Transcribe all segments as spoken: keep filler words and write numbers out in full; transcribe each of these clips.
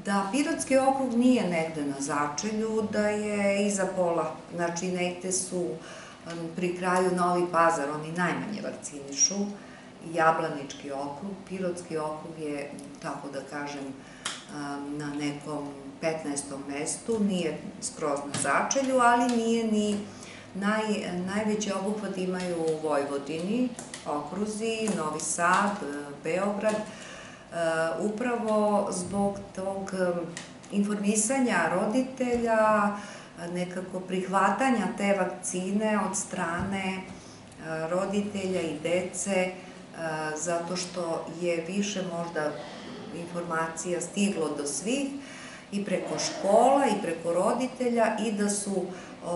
Da Pirotski okrug nije negde na začelju, da je iza pola, znači negde su pri kraju Novi Pazar, oni najmanje vakcinišu, Jablanički okrug, Pirotski okrug je, tako da kažem, na nekom petnaestom mestu, nije skroz na začelju, ali nije ni najveći obuhvat imaju u Vojvodini, okruzi, Novi Sad, Beograd, upravo zbog tog informisanja roditelja, nekako prihvatanja te vakcine od strane roditelja i dece, zato što je više možda informacija stiglo do svih i preko škola i preko roditelja i da su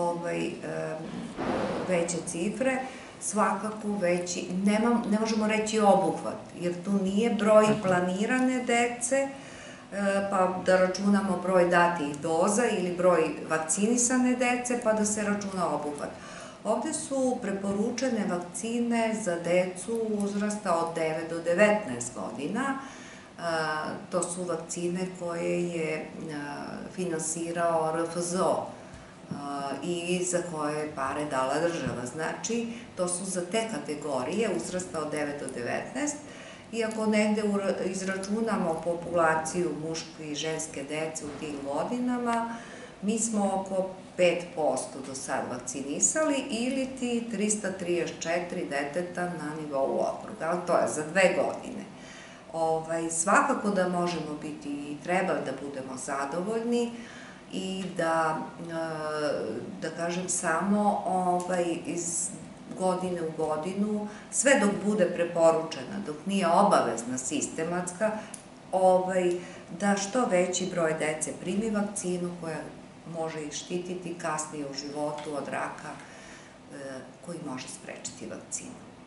veće cifre, svakako veći, ne možemo reći obuhvat, jer tu nije broj planirane dece, pa da računamo broj datih doza ili broj vakcinisane dece, pa da se računa obuhvat. Ovde su preporučene vakcine za decu uzrasta od devet do devetnaest godina. To su vakcine koje je finansirao R F Z O i za koje je pare dala država. Znači, to su za te kategorije uzrasta od devet do devetnaest. I ako negde izračunamo populaciju muške i ženske dece u tim godinama, mi smo oko pet posto do sad vakcinisali ili ti trista trideset četiri deteta na nivou okruga, ali to je za dve godine. Svakako da možemo biti i treba da budemo zadovoljni i da, da kažem, samo iz godine u godinu, sve dok bude preporučena, dok nije obavezna sistematska, da što veći broj dece primi vakcinu koja može ih štititi kasnije u životu od raka koji može sprečiti vakcinu.